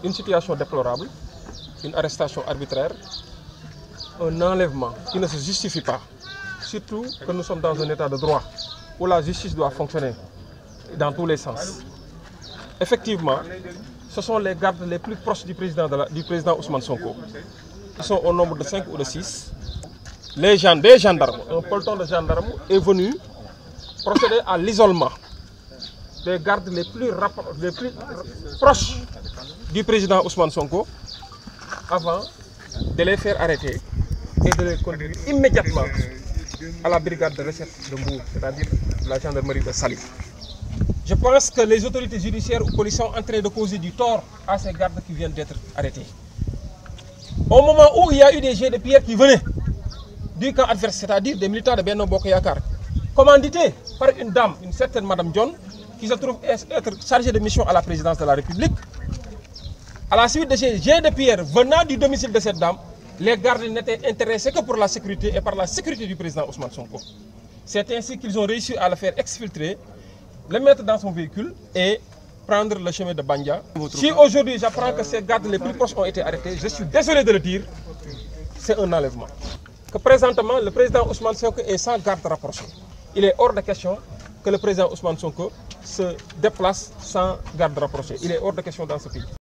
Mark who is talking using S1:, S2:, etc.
S1: une situation déplorable, une arrestation arbitraire, un enlèvement qui ne se justifie pas. Surtout que nous sommes dans un état de droit où la justice doit fonctionner dans tous les sens. Effectivement, ce sont les gardes les plus proches du président Ousmane Sonko. Ils sont au nombre de 5 ou de 6. Des gendarmes, un peloton de gendarmes est venu procéder à l'isolement des gardes les plus proches du président Ousmane Sonko avant de les faire arrêter et de les conduire immédiatement à la brigade de recherche de Mbour, c'est-à-dire la gendarmerie de Saly. Je pense que les autorités judiciaires ou policières sont en train de causer du tort à ces gardes qui viennent d'être arrêtés. Au moment où il y a eu des jets de pierre qui venaient du camp adverse, c'est-à-dire des militants de Benno Bokk Yakaar, commandités par une dame, une certaine Madame John, qui se trouve être chargée de mission à la présidence de la République. À la suite de ces jets de pierre venant du domicile de cette dame, les gardes n'étaient intéressés que pour la sécurité et par la sécurité du président Ousmane Sonko. C'est ainsi qu'ils ont réussi à le faire exfiltrer, le mettre dans son véhicule et prendre le chemin de Bandia. Si aujourd'hui j'apprends que ces gardes les plus proches ont été arrêtés, je suis désolé de le dire, c'est un enlèvement. Que présentement, le président Ousmane Sonko est sans garde rapprochée. Il est hors de question que le président Ousmane Sonko se déplace sans garde rapprochée. Il est hors de question dans ce pays.